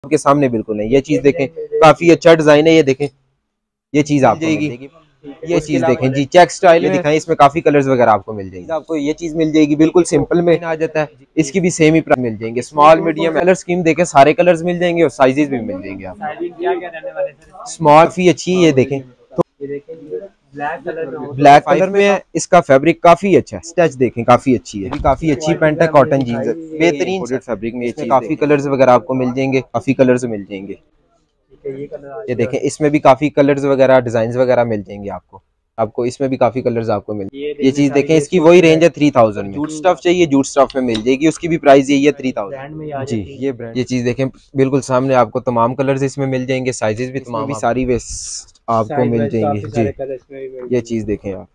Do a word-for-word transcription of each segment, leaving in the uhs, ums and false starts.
आपके सामने बिल्कुल नहीं। ये चीज देखें, काफी अच्छा डिजाइन है। ये देखें, ये चीज आपको मिलेगी। ये चीज देखें जी, चेक स्टाइल में दिखाएं, इसमें काफी कलर्स वगैरह आपको मिल जाएंगे। आपको ये चीज मिल जाएगी बिल्कुल सिंपल में आ जाता है, इसकी भी सेम ही प्राइस मिल जाएंगे। स्मॉल मीडियम कलर स्कीम देखें, सारे कलर्स मिल जाएंगे और साइजेस भी मिल जाएंगे आपको। स्मॉल भी अच्छी है। ये देखें तो ब्लैक कलर में है, इसका फैब्रिक काफी अच्छा है। स्टैच देखें, काफी अच्छी है, काफी अच्छी पैंट है, कॉटन जीन्स है, बेहतरीन फैब्रिक में। ये काफी कलर्स वगैरह आपको मिल जाएंगे, काफी कलर्स मिल जाएंगे। ये देखें, इसमें भी काफी कलर्स वगैरह डिजाइन वगैरह मिल जाएंगे आपको। आपको इसमें भी काफी कलर्स आपको मिल ये, ये चीज देखें, इसकी वही रेंज है थ्री थाउजेंड में। जूट स्टफ चाहिए, जूट स्टफ में मिल जाएगी, उसकी भी प्राइस यही है थ्री थाउजेंड जी। ये ब्रांड, ये चीज देखें बिल्कुल सामने आपको तमाम कलर्स इसमें मिल जाएंगे, साइजेस भी तमाम भी सारी वेस्ट आपको मिल जाएंगे जी। ये चीज देखें आप।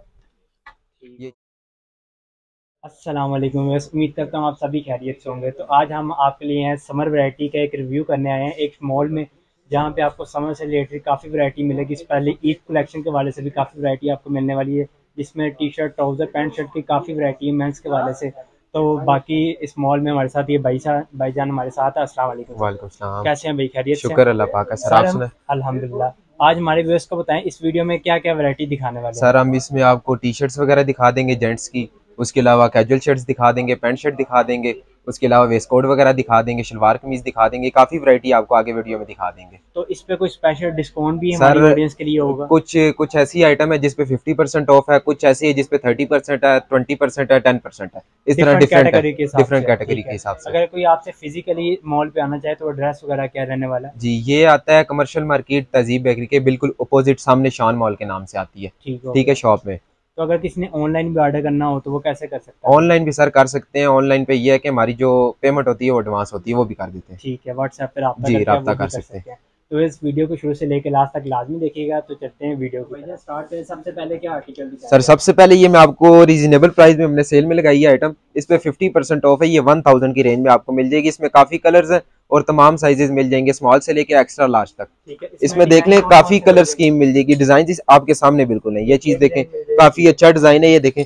अस्सलाम वालेकुम, उम्मीद करता हूँ आप सभी खैरियत से होंगे। तो आज हम आपके लिए हैं समर वैरायटी का एक रिव्यू करने आए हैं एक मॉल में, जहाँ पे आपको समर से रिलेटेड काफ़ी वैरायटी मिलेगी। इस पहले ईद कलेक्शन के वाले से भी काफ़ी वैरायटी आपको मिलने वाली है, जिसमें T shirt, trouser, pant shirt की काफ़ी वैरायटी है मेंस के वाले से। तो बाकी इस मॉल में हमारे साथ ये भाई साहब भाईजान हमारे साथ है। अस्सलाम वालेकुम। वालेकुम सलाम। कैसे हैं भाई, खैरियत से? शुक्र अल्लाह पाक का। सर आप सुनाएं? अल्हम्दुलिल्लाह। आज हमारे व्यूअर्स को बताएं इस वीडियो में क्या क्या वैरायटी दिखाने वाले हैं। सर हम इसमें आपको टी शर्ट्स वगैरह दिखा देंगे जेंट्स की, उसके अलावा कैजुअल शर्ट्स दिखा देंगे, पैंट शर्ट दिखा देंगे, उसके अलावा वेस्ट कोट वगैरह दिखा देंगे, शलवार कमीज दिखा देंगे। काफी वैरायटी आपको आगे वीडियो में दिखा देंगे। तो इस पे कोई स्पेशल डिस्काउंट भी हमारी ऑडियंस के लिए होगा? कुछ कुछ ऐसी आइटम है जिसपे फिफ्टी परसेंट ऑफ है, कुछ ऐसी है जिसपे थर्टी परसेंट है, ट्वेंटी परसेंट है, टेन परसेंट है। इस तरह डिफरेंट डिफरेंट कैटेगरी के हिसाब से। अगर कोई आपसे फिजिकली मॉल पे आना चाहे तो एड्रेस वगैरह क्या रहने वाला है? जी, ये आता है कमर्शियल मार्केट तहजीब बेकरी के बिल्कुल अपोजिट, सामने शान मॉल के नाम से आती है। ठीक है, शॉप में। तो अगर किसी ने ऑनलाइन भी ऑर्डर करना हो तो वो कैसे कर सकता है? ऑनलाइन भी सर कर सकते हैं। ऑनलाइन पे ये है कि हमारी जो पेमेंट होती है वो एडवांस होती है, वो भी कर देते हैं। ठीक है, व्हाट्सएप पे राब्ता जी राब्ता कर सकते हैं। तो इस वीडियो को शुरू से लेकर लास्ट तक लाजमी देखिएगा। तो चलते हैं वीडियो को स्टार्ट करें। सबसे पहले क्या आर्टिकल सर? सबसे पहले ये मैं आपको रीजनेबल प्राइस में हमने सेल में लगाई है आइटम, इस पे फिफ्टी परसेंट ऑफ है। ये वन थाउजेंड की रेंज में आपको मिल जाएगी। इसमें काफी कलर्स हैं और तमाम साइजेस मिल जाएंगे, स्मॉल से लेके एक्स्ट्रा लार्ज तक। इसमें देख लें काफी कलर स्कीम मिल जाएगी, डिजाइन आपके सामने बिल्कुल नहीं। ये चीज देखें, काफी अच्छा डिजाइन है। ये देखें,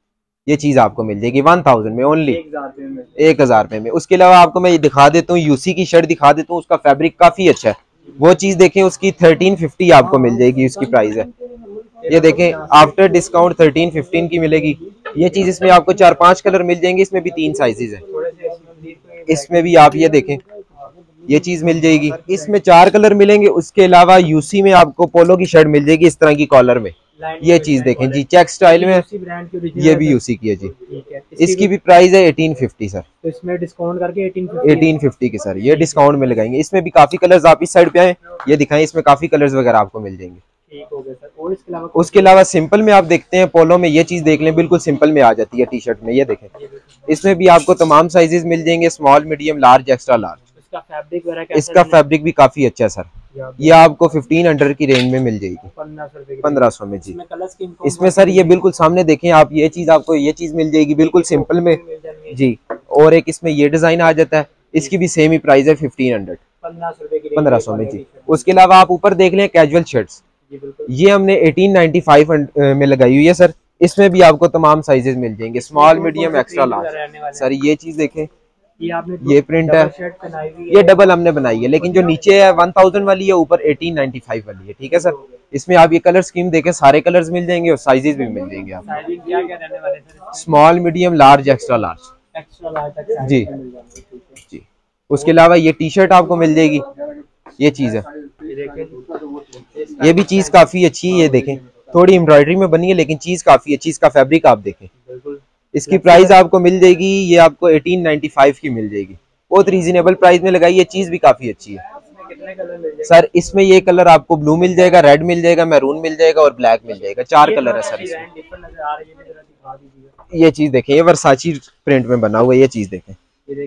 ये चीज आपको मिल जाएगी वन थाउजेंड में ओनली, एक हजार रुपए में। उसके अलावा आपको मैं दिखा देता हूँ, यूसी की शर्ट दिखा देता हूँ, उसका फैब्रिक काफी अच्छा है। वो चीज देखें, उसकी थर्टीन फिफ्टी आपको मिल जाएगी, उसकी प्राइस है। ये देखें, आफ्टर डिस्काउंट थर्टीन फिफ्टीन की मिलेगी। ये चीज इसमें आपको चार पांच कलर मिल जाएंगे, इसमें भी तीन साइजेस हैं। इसमें भी आप ये देखें, ये चीज मिल जाएगी, इसमें चार कलर मिलेंगे। उसके अलावा यूसी में आपको पोलो की शर्ट मिल जाएगी इस तरह की कॉलर में। ये चीज देखें जी, चेक स्टाइल में, ये भी यूसी की है जी। इसकी भी प्राइस है एटीन फिफ्टी सर। तो इसमें डिस्काउंट करके एटीन फिफ्टी की सर, ये डिस्काउंट में लगाएंगे। इसमें भी काफी कलर्स, आप इस साइड पे आए, ये दिखाएं, इसमें काफी कलर्स वगैरह आपको मिल जाएंगे। और इसके अलावा उसके अलावा सिंपल में आप देखते हैं, पोलो में ये चीज देख लें, बिल्कुल सिंपल में आ जाती है टी शर्ट में। ये देखें, इसमें भी आपको तमाम साइजेस मिल जाएंगे, small, medium, large, extra large. इसका फैब्रिक वगैरह इसका फैब्रिक भी काफी अच्छा है सर। ये आपको फिफ्टीन हंड्रेड की रेंज में मिल जाएगी, पंद्रह सौ में जी। इसमें सर ये बिल्कुल सामने देखें आप, ये चीज आपको ये चीज मिल जाएगी बिल्कुल सिंपल में जी। और एक इसमें ये डिजाइन आ जाता है, इसकी भी सेम ही प्राइस है फिफ्टीन हंड्रेड, पंद्रह सौ में जी। उसके अलावा आप ऊपर देख लें कैजुअल शर्ट्स, ये हमने एटीन नाइनटी फाइव में लगाई हुई है सर। इसमें भी आपको तमाम साइजेस मिल जाएंगे, small, medium, extra large. Sir ये चीज देखें, ये आपने ये प्रिंट है, ये डबल हमने बनाई है, लेकिन जो नीचे है वन थाउजेंड वाली है, ऊपर एटीन नाइनटी फाइव वाली है। ठीक है सर, इसमें आप ये कलर स्कीम देखें, सारे कलर्स मिल जाएंगे और साइजेस भी मिल जाएंगे आपको, small, medium, large, extra large जी जी। उसके अलावा ये टी शर्ट आपको मिल जाएगी, ये चीज है, ये भी चीज काफी अच्छी है। ये देखें, थोड़ी एम्ब्रॉयडरी में बनी है लेकिन चीज काफी अच्छी। इसका फैब्रिक आप देखें, इसकी प्राइस आपको मिल जाएगी, ये आपको एटीन नाइनटी फाइव की मिल जाएगी, बहुत रीजनेबल प्राइस में लगाई है। चीज भी काफी अच्छी है सर। इसमें ये कलर आपको ब्लू मिल जाएगा, रेड मिल जाएगा, मैरून मिल जाएगा और ब्लैक मिल जाएगा। चार कलर है सर इसमें। ये चीज देखें, ये वर्साची प्रिंट में बना हुआ है। ये चीज देखें,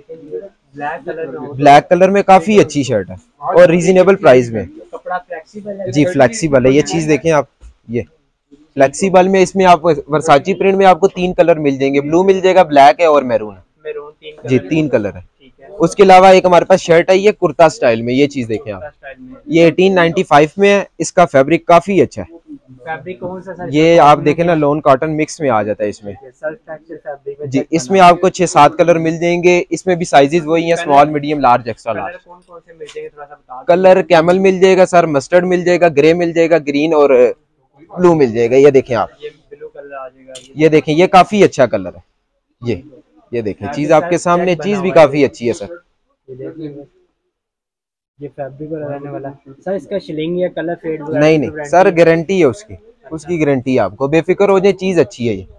ब्लैक कलर में काफी अच्छी शर्ट है और रीजनेबल प्राइस में जी, फ्लेक्सिबल है। ये चीज देखें आप, ये फ्लेक्सिबल में, इसमें आप वर्साची प्रिंट में आपको तीन कलर मिल जाएंगे, ब्लू मिल जाएगा, ब्लैक है और मैरून है जी, तीन कलर है। उसके अलावा एक हमारे पास शर्ट है, ये कुर्ता स्टाइल में। ये चीज देखें आप, ये एटीन नाइनटी फाइव में है। इसका फैब्रिक काफी अच्छा है, फैब्रिक कौन सा सर? ये आप देखें ना, लॉन कॉटन मिक्स में आ जाता है इसमें जी। इसमें आपको छह सात कलर मिल जाएंगे। इसमें भी साइजेस वही हैं, small, medium, large, extra large. कौन कौन से मिल जाएंगे थोड़ा सा बता? कलर कैमल मिल जाएगा सर, मस्टर्ड मिल जाएगा, ग्रे मिल जाएगा, ग्रीन और ब्लू मिल जाएगा। ये देखें आप, ये ब्लू कलर आ जाएगा। ये देखें, ये काफी अच्छा कलर है। ये ये देखें, चीज आपके सामने, चीज भी काफी अच्छी है सर। ये फैब्रिक रहने वाला सर, इसका शिलिंग या कलर फेड नहीं नहीं सर, गारंटी है उसकी, उसकी गारंटी है आपको, बेफिक्र हो जाए, चीज अच्छी है ये।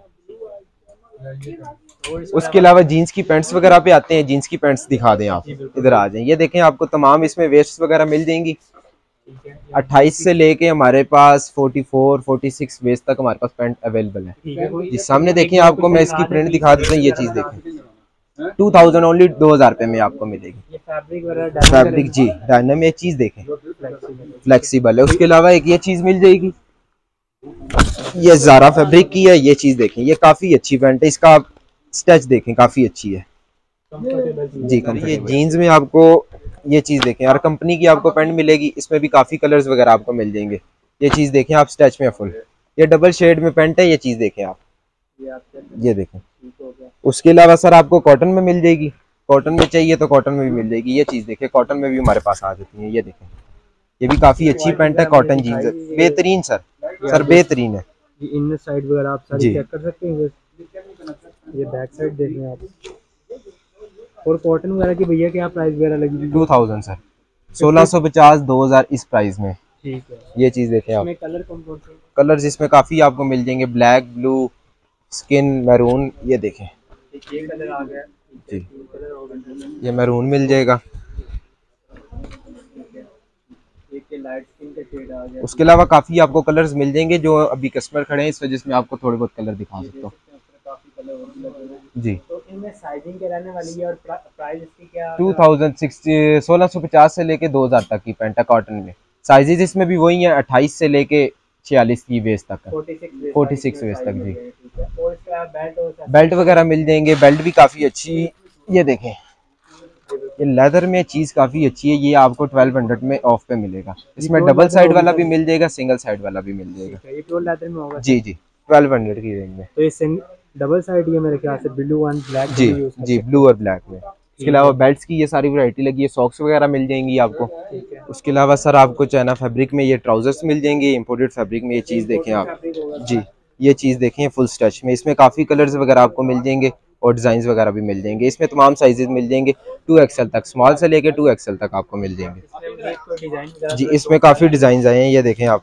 उसके अलावा जीन्स की पैंट्स वगैरह पे आते हैं, जीन्स की पैंट्स दिखा दें आप, इधर आ जाएं। ये देखें, आपको तमाम इसमें वेस्ट वगैरह मिल जाएंगी। अट्ठाईस से लेके हमारे पास चौवालीस, छियालीस वेस्ट तक हमारे पास पैंट अवेलेबल है जी। सामने देखें, आपको मैं इसकी प्रिंट दिखा देता हूँ। ये चीज देखें, टू थाउजेंड ओनली, दो हजार रुपए में आपको मिलेगी। फैब्रिक जी डायनामिक, चीज देखें, फ्लेक्सिबल है। उसके अलावा एक ये चीज मिल जाएगी, ये ज़ारा फैब्रिक की है। ये चीज देखें, ये काफी अच्छी पैंट है, इसका आप स्टिच देखें, काफी अच्छी है जी। ये जीन्स में आपको ये चीज देखें यार, कंपनी की आपको पैंट मिलेगी। इसमें भी काफी कलर्स वगैरह आपको मिल जाएंगे। ये चीज देखें आप, स्टिच में फुल, ये डबल शेड में पैंट है। ये चीज देखें आप, ये देखें। उसके अलावा सर आपको कॉटन में मिल जाएगी, कॉटन में चाहिए तो कॉटन में भी मिल जाएगी। ये चीज देखें, कॉटन में भी हमारे पास आ जाती है। ये देखें, ये भी काफी अच्छी पैंट है, कॉटन जीन्स, बेहतरीन सर, सर बेहतरीन है। इन साइड वगैरह आप सारी चेक कर सकते हैं। ये बैक साइड देख लें आप। और कॉटन वगैरह की भैया क्या प्राइस वगैरह लगी? टू थाउजेंड सर, सोलह सौ पचास, दो हजार इस प्राइस में। ठीक है। ये चीज देखें आप, कलर कौन कौन से? कलर्स इसमें काफी आपको मिल जाएंगे, ब्लैक, ब्लू, स्किन, मैरून। ये देखें, ये कलर आ गया जी, ये मैरून मिल जाएगा। लाइट स्किन का शेड आ गया। उसके अलावा काफी आपको कलर्स मिल जाएंगे, जो अभी कस्टमर खड़े हैं इस वजह से मैं आपको थोड़े बहुत कलर दिखा सकता हूँ जी। तो इनमें साइजिंग क्या रहने वाली है और प्राइस इसकी क्या? टू थाउजेंड सिक्सटी, सोलह सौ पचास से लेके दो हजार तक की पैंट है कॉटन में। साइजेज इसमें भी वही है, अट्ठाईस से लेके छियालीस की वेस्ट तक है, फोर्टी सिक्स वेस्ट तक जी। बेल्ट वगैरह मिल जाएंगे, बेल्ट भी काफी अच्छी। ये देखें, ये लेदर में चीज काफी अच्छी है। ये आपको ट्वेल्व हंड्रेड में ऑफ पे मिलेगा। इसमें डबल साइड वाला भी मिल जाएगा, सिंगल साइड वाला भी मिल जाएगा। ये प्योर लेदर में होगा जी जी, ट्वेल्व हंड्रेड की रेंज में। तो ये डबल साइड है मेरे ख्याल से, ब्लू एंड ब्लैक जी जी, ब्लू और ब्लैक में। इसके अलावा बेल्ट्स की ये सारी वैरायटी लगी है, सॉक्स वगैरह मिल जाएंगी आपको। उसके अलावा सर आपको चाइना फैब्रिक में ये ट्राउजर्स मिल जाएंगे, इंपोर्टेड फैब्रिक में। ये चीज देखें आप जी, ये चीज देखें फुल स्टच में। इसमें काफी कलर्स वगैरह आपको मिल जाएंगे और डिजाइन वगैरह भी मिल जाएंगे। इसमें तमाम साइजेस मिल जाएंगे, टू एक्सएल तक, स्मॉल से लेके टू एक्सएल तक आपको मिल जाएंगे जी। इसमें काफी डिजाइन आए हैं, ये देखें आप,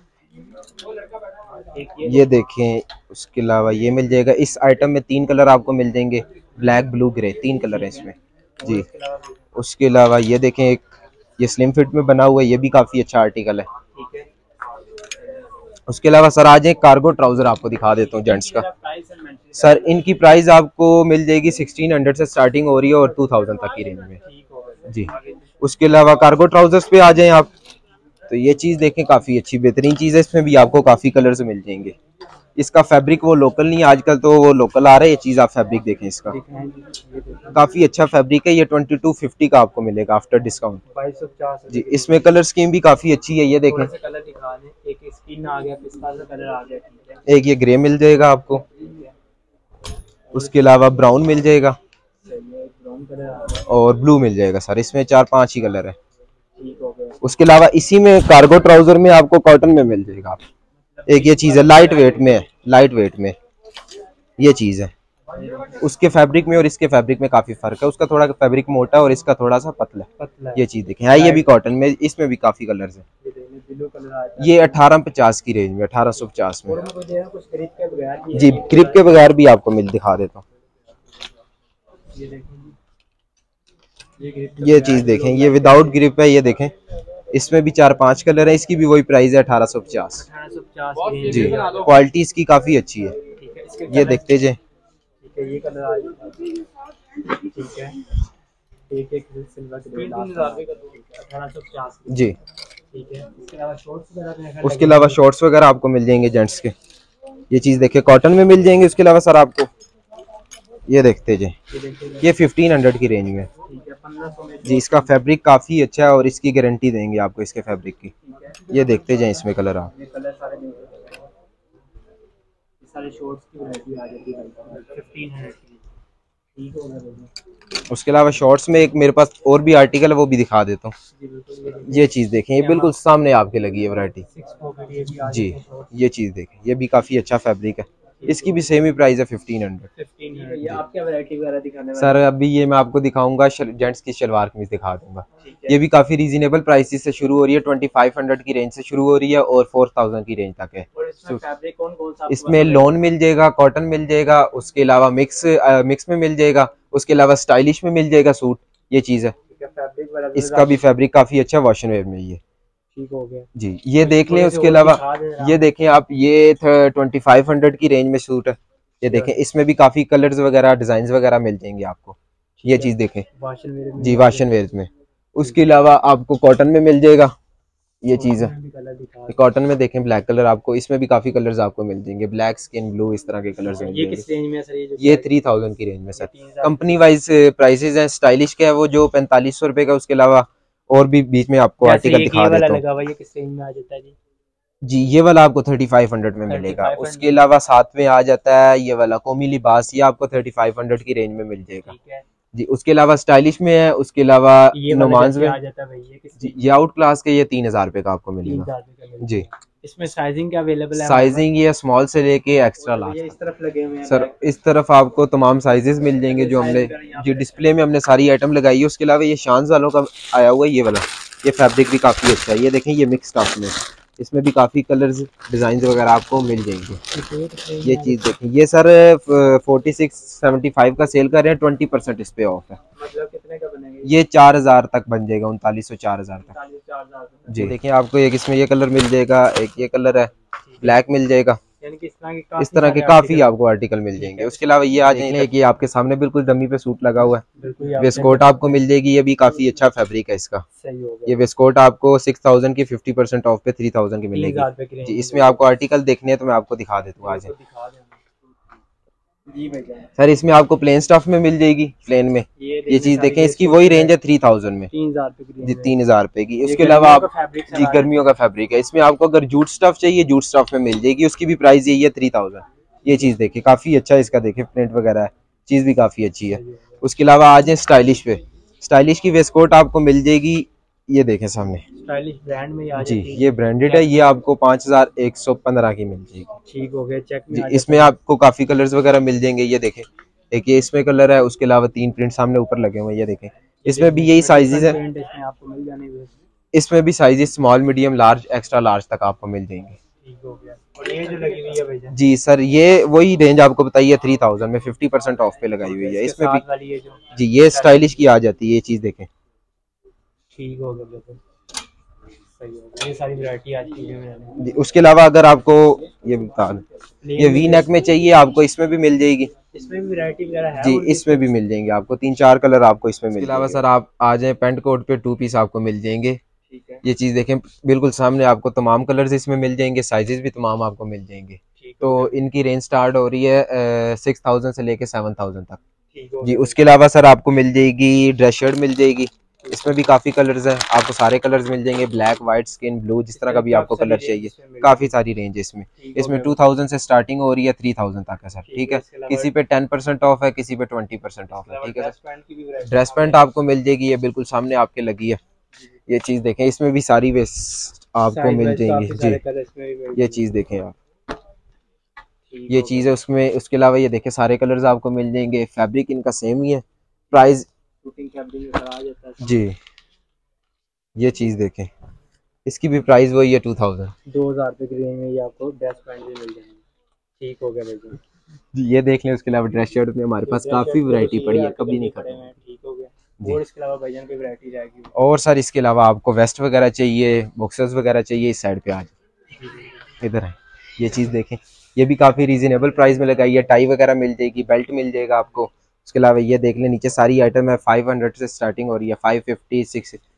ये देखें। उसके अलावा ये मिल जाएगा, इस आइटम में तीन कलर आपको मिल जाएंगे, ब्लैक, ब्लू, ग्रे, तीन कलर है इसमें जी। उसके अलावा ये देखें, एक ये स्लिम फिट में बना हुआ है, ये भी काफी अच्छा आर्टिकल है। उसके अलावा सर आज एक कार्गो ट्राउजर आपको दिखा देता हूँ जेंट्स का। सर इनकी प्राइस आपको मिल जाएगी सिक्सटीन हंड्रेड से स्टार्टिंग हो रही है और टू थाउजेंड तक की रेंज में जी। उसके अलावा कार्गो ट्राउजर्स पे आ जाएं आप, तो ये चीज देखें, काफी अच्छी बेहतरीन चीज है। इसमें भी आपको काफी कलर्स मिल जाएंगे। इसका फैब्रिक वो लोकल नहीं है, आजकल तो वो लोकल आ रहा है। ये चीज आप फैब्रिक देखें, इसका काफी अच्छा फैब्रिक है। ये ट्वेंटी टू फिफ्टी का आपको मिलेगा आफ्टर डिस्काउंट जी। इसमें कलर स्कीम भी काफी अच्छी है, ये देखें। एक स्किन आ गया, पिस्ता सा कलर आ गया, एक ये ग्रे मिल जाएगा आपको। उसके अलावा ब्राउन मिल जाएगा और ब्लू मिल जाएगा सर। इसमें चार पांच ही कलर है। उसके अलावा इसी में कार्गो ट्राउजर में आपको कॉटन में मिल जाएगा आप। एक ये चीज है, लाइट वेट में है, लाइट वेट में ये चीज है। उसके फैब्रिक में और इसके फैब्रिक में काफी फर्क है। उसका थोड़ा फैब्रिक मोटा और इसका थोड़ा सा पतला है। ये चीज देखें, है ये भी कॉटन में, इसमें भी काफी कलर्स हैं। ये अठारह पचास की रेंज में, अठारह सौ पचास में जी। ग्रिप के बगैर भी आपको मिल दिखा देता हूँ। ये चीज देखें, ये विदाउट ग्रिप है, ये देखें। इसमें भी चार पांच कलर है, इसकी भी वही प्राइस है, अठारह सौ पचास जी। क्वालिटी इसकी काफी अच्छी है, ये देखते जाए। ये कलर आ गया, ठीक है। एक एक सिल्वर के अठारह सौ पचास जी, ठीक है। इसके अलावा शॉर्ट्स वगैरह, उसके अलावा शॉर्ट्स वगैरह आपको मिल जाएंगे जेंट्स के। ये चीज देखिए, कॉटन में मिल जाएंगे। उसके अलावा सर आपको ये देखते जाए, ये फिफ्टीन हंड्रेड की रेंज में जी। इसका फैब्रिक काफी अच्छा है और इसकी गारंटी देंगे आपको इसके फैब्रिक की। ये देखते जाए इसमें कलर आप, सारे शॉर्ट्स की वैरायटी आ जाती है फिफ्टीन हंड्रेड की। ठीक हो गया। उसके अलावा शॉर्ट्स में एक मेरे पास और भी आर्टिकल है, वो भी दिखा देता हूँ। ये चीज़ देखें, ये बिल्कुल सामने आपके लगी है वैरायटी जी। ये चीज़ देखें, ये भी काफ़ी अच्छा फैब्रिक है, इसकी भी सेम ही प्राइस है फिफ्टीन हंड्रेड। आप क्या वैरायटी वगैरह दिखाने वाले? सर अभी ये मैं आपको दिखाऊंगा जेंट्स की शलवार कमीज दिखा दूंगा। ये भी काफी रीजनेबल प्राइसेस से शुरू हो रही है, ट्वेंटी फाइव हंड्रेड की रेंज से शुरू हो रही है और फोर थाउजेंड की रेंज तक है। और इसमें फैब्रिक कौन कौन सा? इसमें लॉन मिल जाएगा, कॉटन मिल जाएगा, उसके अलावा मिक्स आ, मिक्स में मिल जाएगा, उसके अलावा स्टाइलिश में मिल जाएगा सूट। ये चीज है, इसका भी फैब्रिक काफी अच्छा वॉशन वेयर में ये ठीक हो गया जी। ये देख लें, उसके अलावा ये देखें आप, ये ट्वेंटी फाइव हंड्रेड की रेंज में सूट है। ये देखें, इसमें भी काफी कलर्स वगैरह डिजाइन वगैरह मिल जाएंगे आपको। ये चीज देखें जी, वाशन वेयर में। उसके अलावा आपको कॉटन में मिल जाएगा, ये चीज है। कॉटन में देखें ब्लैक कलर, आपको इसमें भी काफी कलर्स आपको मिल जाएंगे, ब्लैक, स्किन ब्लू, इस तरह के कलर्स मिल ये किस रेंज में सर? ये ये थ्री थाउजेंड की रेंज में सर। कंपनी वाइज प्राइसेस हैं। स्टाइलिश का है वो जो पैंतालीस सौ रुपए का, उसके अलावा और भी बीच में आपको आर्टिकल दिखा देता हूँ। ये किस रेंज में आ जाता है जी? जी ये वाला आपको थर्टी फाइव हंड्रेड में मिलेगा। उसके अलावा साथ में आ जाता है ये वाला कोमी लिबास, ये आपको थर्टी फाइव हंड्रेड की रेंज में मिल जाएगा जी। उसके अलावा स्टाइलिश में है, उसके अलावा नोमांस में जी, ये आउट क्लास के, ये तीन हजार रुपए का आपको मिलेगा जी। इसमें साइजिंग क्या अवेलेबल है? साइजिंग ये स्मॉल से लेके एक्स्ट्रा लार्ज। इस तरफ लगे हुए हैं सर, इस तरफ आपको तमाम साइजेस मिल जाएंगे जो हमने जी डिस्प्ले में हमने सारी आइटम लगाई है। उसके अलावा ये शान वालों का आया हुआ है ये वाला, ये फैब्रिक भी काफी अच्छा है। ये देखें, ये मिक्स स्टफ में, इसमें भी काफी कलर्स डिजाइन वगैरह आपको मिल जाएंगे। ये चीज देखें, ये sir forty six seventy five का सेल कर रहे हैं, ट्वेंटी परसेंट इस पे ऑफ है। मतलब कितने का बनेगा? ये चार हजार तक बन जाएगा, उनतालीस सौ चार हजार तक जी। देखें आपको एक इसमें ये कलर मिल जाएगा, एक ये कलर है, ब्लैक मिल जाएगा, यानी कि इस तरह के इस तरह के काफी आपको आर्टिकल मिल जाएंगे। उसके अलावा ये आ जाएंगे कि आपके सामने बिल्कुल डमी पे सूट लगा हुआ है, वेस्कोट आपको मिल जाएगी। ये भी काफी अच्छा फैब्रिक है इसका। ये वेस्कोट आपको सिक्स थाउजेंड की फिफ्टी परसेंट ऑफ पे थ्री थाउजेंड की मिलेगी जी। इसमें आपको आर्टिकल देखने हैं तो मैं आपको दिखा देता हूँ आज सर। इसमें आपको प्लेन स्टफ में मिल जाएगी, प्लेन में। ये चीज देखें, इसकी वही रेंज है थ्री थाउजेंड में जी, तीन हजार रुपए की। उसके अलावा आप जी गर्मियों का फैब्रिक है, इसमें आपको अगर जूट स्टफ चाहिए, जूट स्टफ में मिल जाएगी, उसकी भी प्राइस यही है थ्री थाउजेंड। ये चीज देखे, काफी अच्छा इसका देखे प्रिंट वगैरह है, चीज भी काफी अच्छी है। उसके अलावा आ जाए स्टाइलिश पे, स्टाइलिश की वेस्टकोट आपको मिल जाएगी, ये देखें सामने स्टाइलिश ब्रांड में आ जी, ये ब्रांडेड है। ये आपको पाँच हजार एक सौ पंद्रह की मिल जाएगी। ठीक हो गया, चेक जी। इसमें आपको काफी कलर्स वगैरह मिल जाएंगे। ये देखें, एक ये इसमें कलर है, उसके अलावा तीन प्रिंट सामने ऊपर लगे हुए हैं। ये देखें, इसमें भी यही साइजेस है, आपको मिल जाने। इसमें भी sizes small, medium, large, extra large तक आपको मिल जाएंगे। ठीक हो गया। और ये जो लगी हुई है भैया जी सर, ये वही रेंज आपको बताइए थ्री थाउजेंड में फिफ्टी परसेंट ऑफ पे लगाई हुई है। इसमें भी जी ये स्टाइलिश की आ जाती है, ये चीज देखें। ठीक हो गया, ये सारी वैरायटी आज की है। उसके अलावा अगर आपको ये बता ये वी नेक में चाहिए आपको, इसमें भी मिल जाएगी। इसमें भी वैरायटी वगैरह है जी, इसमें भी मिल जाएंगे आपको, तीन चार कलर आपको इसमें मिल। इसके अलावा सर आप आ जाएं, पेंट कोट पे टू पीस आपको मिल जाएंगे। ये चीज देखें, बिल्कुल सामने आपको तमाम कलर्स इसमें मिल जाएंगे, साइजेस भी तमाम आपको मिल जाएंगे। तो इनकी रेंज स्टार्ट हो रही है सिक्स थाउजेंड से लेके सेवन थाउजेंड तक जी। उसके अलावा सर आपको मिल जाएगी ड्रेस शर्ट मिल जाएगी, इसमें भी काफी कलर्स हैं, आपको सारे कलर्स मिल जाएंगे, ब्लैक, व्हाइट, स्किन ब्लू, जिस तरह का भी आपको कलर चाहिए, काफी सारी रेंज है इसमें। इसमें टू थाउजेंड से स्टार्टिंग हो रही है, थ्री थाउजेंड तक है सर। ठीक है, किसी पे टेन परसेंट ऑफ है, किसी पे ट्वेंटी परसेंट ऑफ है। ठीक है सर, ड्रेस पैंट आपको मिल जाएगी, ये बिल्कुल सामने आपके लगी है। ये चीज देखें, इसमें भी सारी वेस्ट आपको मिल जाएंगी जी। ये चीज देखें आप, ये चीज है उसमें। उसके अलावा ये देखें, सारे कलर्स आपको मिल जाएंगे, फैब्रिक इनका सेम ही है, प्राइस जी। ये चीज देखें, इसकी भी प्राइस वही है टू थाउजेंड दो हजार रुपए की रेंज में ये आपको ड्रेस पैंट भी मिल जाएंगे। ठीक हो गया भाई जी, ये देख लें। उसके अलावा ड्रेस शर्ट में हमारे पास काफी वैरायटी पड़ी है, कभी नहीं खत्म। ठीक हो गया। और इसके अलावा भाईजान की वैरायटी रहेगी। और सर इसके अलावा आपको वेस्ट वगैरह चाहिए, बॉक्सेस वगैरह चाहिए, इस साइड पे आ जाए, इधर है। ये चीज देखें, ये भी काफी रीजनेबल प्राइस में लगाई है, टाई वगैरह मिल जाएगी, बेल्ट मिल जाएगा आपको। उसके अलावा ये देख लें, नीचे सारी आइटम है, फाइव हंड्रेड से स्टार्टिंग हो रही है, फाइव फिफ्टी, सिक्स